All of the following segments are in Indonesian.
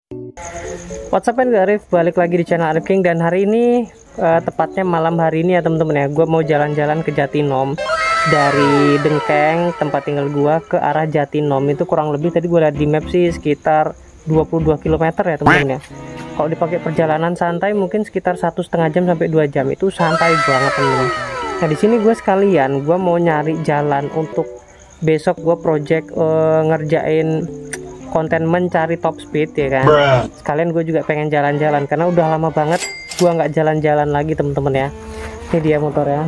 What's up Arif, balik lagi di channel Arif King. Dan hari ini tepatnya malam hari ini ya teman-teman ya, gue mau jalan-jalan ke Jatinom. Dari Dengkeng tempat tinggal gue ke arah Jatinom itu kurang lebih tadi gue lihat di map sih sekitar 22 km ya teman-teman ya. Kalau dipakai perjalanan santai mungkin sekitar 1,5 jam sampai 2 jam, itu santai banget teman-teman. Nah di sini gue sekalian gue mau nyari jalan untuk besok gue project ngerjain konten mencari top speed ya kan. Sekalian gue juga pengen jalan-jalan karena udah lama banget gue nggak jalan-jalan lagi teman-teman ya. Ini dia motornya,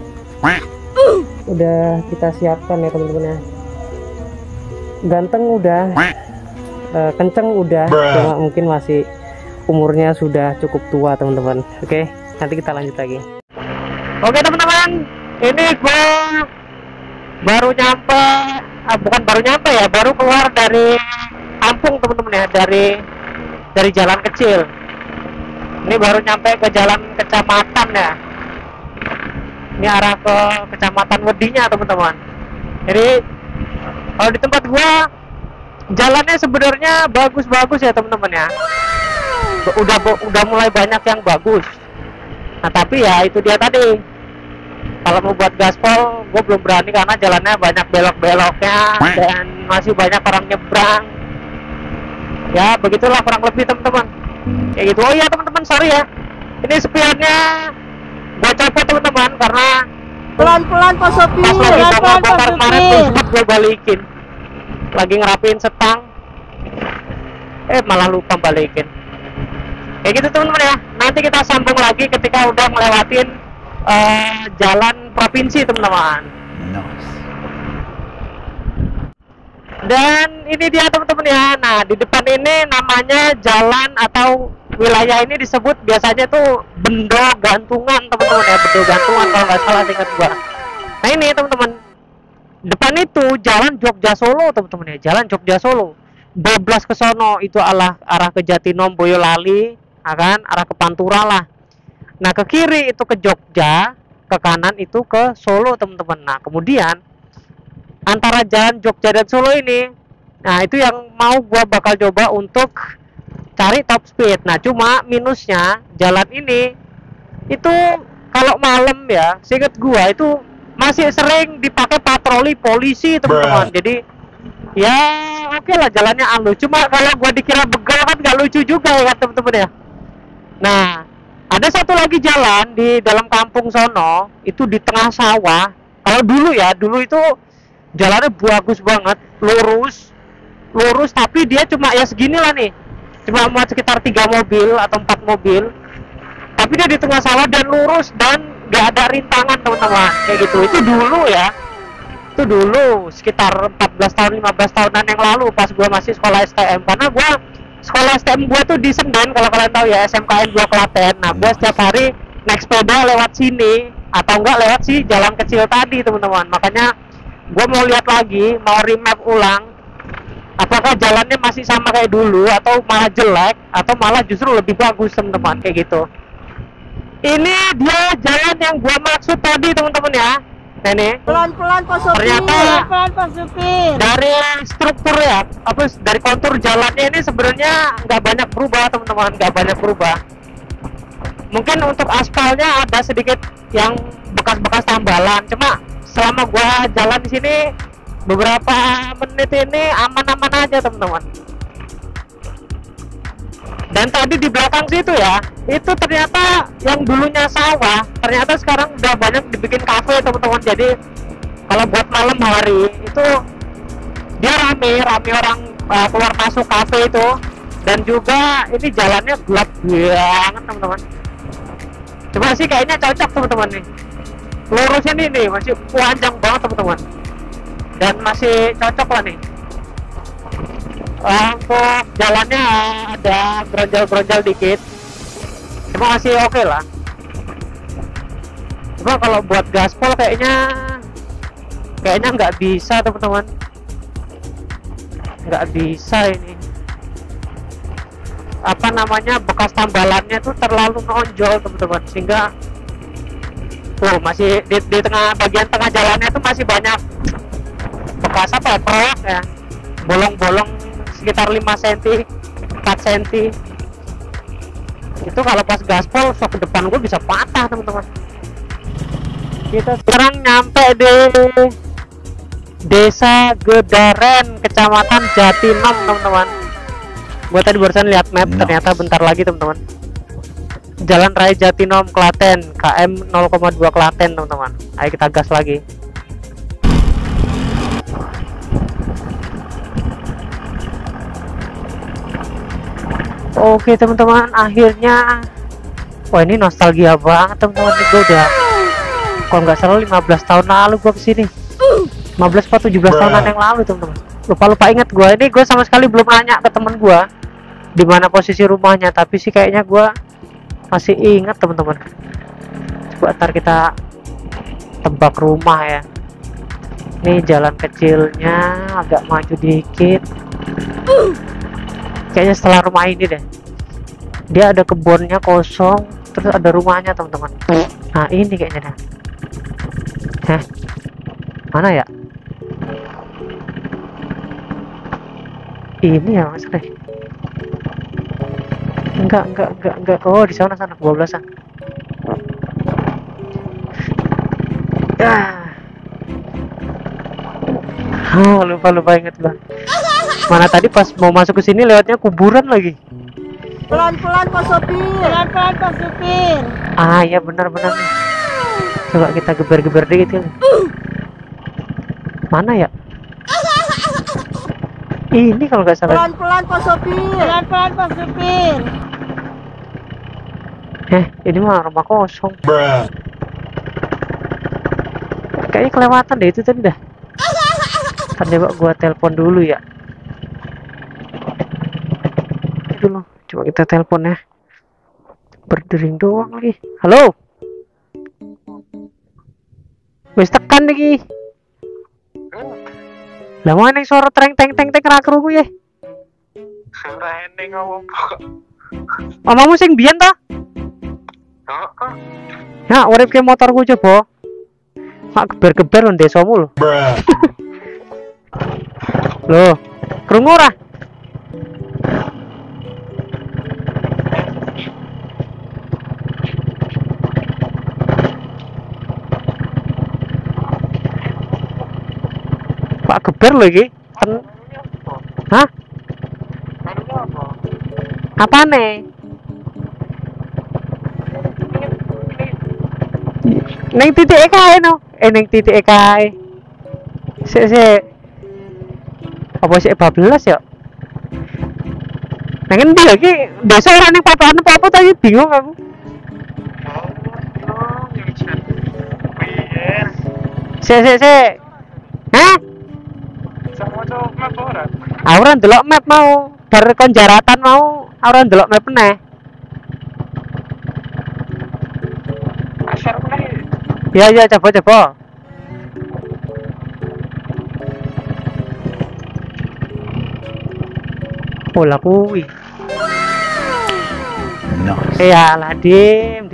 udah kita siapkan ya teman-teman ya. Ganteng udah, kenceng udah, cuma mungkin masih umurnya sudah cukup tua teman-teman. Oke, nanti kita lanjut lagi. Oke teman-teman, ini gue baru nyampe, bukan baru nyampe ya, baru keluar dari kampung teman-teman ya, dari jalan kecil. Ini baru nyampe ke jalan kecamatan ya. Ini arah ke kecamatan Wedinya teman-teman. Jadi kalau di tempat gua jalannya sebenarnya bagus-bagus ya teman-teman ya. Udah mulai banyak yang bagus. Nah tapi ya itu dia tadi, kalau mau buat gaspol gue belum berani karena jalannya banyak belok-beloknya dan masih banyak orang nyebrang. Ya begitulah kurang lebih teman-teman, kayak gitu. Oh iya teman-teman, sorry ya, ini spionnya gue copot teman-teman karena pelan-pelan Pak Sopi, pas lagi bakar kemarin terus gue balikin, lagi ngerapiin setang malah lupa balikin. Kayak gitu teman-teman ya, nanti kita sambung lagi ketika udah ngelewatin jalan provinsi teman-teman. Dan ini dia teman-teman ya. Nah di depan ini namanya jalan atau wilayah ini disebut biasanya tuh Bendo Gantungan teman-teman ya, Bendo Gantungan kalau nggak salah ingat gua. Nah ini teman-teman, depan itu jalan Jogja Solo teman-teman ya, jalan Jogja Solo. 12 ke sono itu arah ke Jatinom Boyolali, kan arah ke Pantura lah. Nah ke kiri itu ke Jogja, ke kanan itu ke Solo teman-teman. Nah kemudian antara jalan Jogja dan Solo ini, nah itu yang mau gua bakal coba untuk cari top speed. Nah cuma minusnya jalan ini itu kalau malam ya, seinget gua itu masih sering dipakai patroli polisi teman-teman. Jadi ya oke lah jalannya halus, cuma kalau gua dikira begal kan nggak lucu juga ya teman-teman ya. Nah ada satu lagi jalan di dalam kampung sono, itu di tengah sawah. Kalau dulu ya, dulu itu jalannya bagus banget, lurus tapi dia cuma ya segini lah nih, cuma muat sekitar 3 mobil atau 4 mobil, tapi dia di tengah sawah dan lurus dan gak ada rintangan teman-teman, kayak gitu. Itu dulu ya, itu dulu sekitar 14 tahun 15 tahunan yang lalu pas gua masih sekolah STM. Karena gua sekolah STM gua tuh di Senden, kalau kalian tahu ya, SMKN 2 Klaten. Nah gua setiap hari naik sepeda lewat sini atau enggak lewat si jalan kecil tadi teman-teman. Makanya gue mau lihat lagi, mau remap ulang apakah jalannya masih sama kayak dulu atau malah jelek atau malah justru lebih bagus teman-teman, kayak gitu. Ini dia jalan yang gue maksud tadi teman-teman ya. Nah, ini pelan-pelan Pak Sopi, ternyata pelan Pak Sopi. dari struktur ya, dari kontur jalannya ini sebenarnya nggak banyak berubah teman-teman, nggak banyak berubah. Mungkin untuk aspalnya ada sedikit yang bekas-bekas tambalan, cuma selama gua jalan di sini beberapa menit ini aman-aman aja teman-teman. Dan tadi di belakang situ ya, itu ternyata yang dulunya sawah, ternyata sekarang udah banyak dibikin kafe teman-teman. Jadi kalau buat malam hari itu dia rame orang keluar masuk kafe itu. Dan juga ini jalannya gelap banget teman-teman. Cuma sih kayaknya cocok teman-teman nih, lurusnya nih masih panjang banget teman-teman, dan masih cocok lah nih. Untuk jalannya ada geronjal-geronjal dikit, cuma masih oke lah. Cuma kalau buat gaspol kayaknya nggak bisa teman-teman, nggak bisa ini. Apa namanya, bekas tambalannya tuh terlalu nonjol teman-teman, sehingga tuh masih di tengah, bagian tengah jalannya tuh masih banyak bekas apa ya, proyek ya, bolong-bolong sekitar 5 cm 4 cm. Itu kalau pas gaspol sok depan gue bisa patah teman-teman. Kita sekarang nyampe di Desa Gedaren, Kecamatan Jatinom teman-teman. Gue tadi barusan lihat map, ternyata bentar lagi teman-teman. Jalan Raya Jatinom, Klaten, KM 0,2 Klaten teman-teman. Ayo kita gas lagi. Oke teman-teman, akhirnya. Wah ini nostalgia banget teman-teman. Gue udah, kalau nggak salah 15 tahun lalu gue kesini. 15 atau 17 tahunan yang lalu teman-teman. Lupa ingat gue. Ini gue sama sekali belum nanya ke temen gue di mana posisi rumahnya, tapi sih kayaknya gue masih ingat teman-teman. Coba ntar kita tebak rumah ya. Ini jalan kecilnya agak maju dikit. Kayaknya setelah rumah ini deh. Dia ada kebunnya kosong, terus ada rumahnya teman-teman. Nah ini kayaknya dah. Mana ya? Ini ya mas deh. Enggak. Oh di sana 12-an. Lupa inget bang. Mana tadi pas mau masuk ke sini lewatnya kuburan lagi. Pelan-pelan Pak Sopir. Pelan-pelan Pak Sopir. Ah ya benar. Coba kita geber-geber dikit kan. Mana ya? Ini kalau nggak salah. Pelan-pelan Pak Sopir. Pelan-pelan Pak Sopir. Ini mah rumah kosong. Kayaknya kelewatan deh itu tadi dah. Kan coba gua telepon dulu ya. Dulu, coba kita telepon ya. Berdering doang lagi. Halo. Wis tekan lagi. Lah mau neng suara teng ra krungu ya. Ora eneng ngomong kok. Omamu sing biyen ta? Heeh. Ya, urip ke motorku coba. Mak geber-geber nang desamu lho. Loh, krungu ora? Pak geber lagi. Hah? Apa nih? Neng titik kae no. Neng titik kae. Sik. Apa sih 14 ya? Neng endi lagi? Desa ora ning patokan apa tadi bingung aku. Sik. Hah? Sama cowok map ora. Ora ndelok map mau. Bar kon jaratan mau, ora ndelok map meneh. Asar meneh. Ya coba. Pola kuwi. Ya lah dim.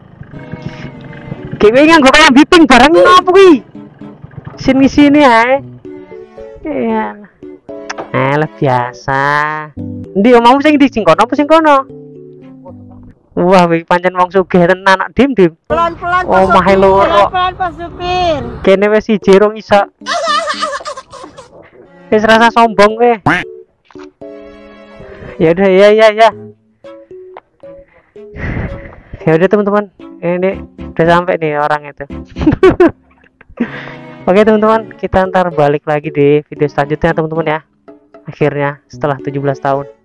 Kowe nganggo kaya bipping bareng apa kuwi? Sini ae. Ya. Lah biasa. Endi omahmu sing ndi sing kono apa sing kono? Wah, iki pancen wong sugih tenan nak dim. Pelan-pelan Pak Oh, Sopir. mahe loro. Pelan-pelan Pak Sopir. Kene wis siji rong iso. Wis rasa sombong kowe. Ya udah ya. Ya udah teman-teman, ini udah sampai nih orang itu. Oke teman-teman, kita ntar balik lagi di video selanjutnya teman-teman ya. Akhirnya setelah 17 tahun.